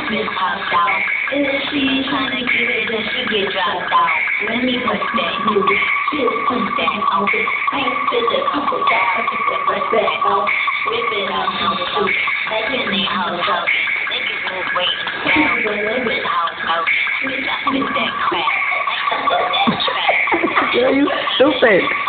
just popped out. If she trying to get it, then she get dropped out. Let me put that shit, put that out. I ain't spit a couple dollars, put that out. Whip it out, no joke. Like in their house out. Niggas just waiting down, whip it out, out. Spit that crap. Like that trap. Girl, you stupid.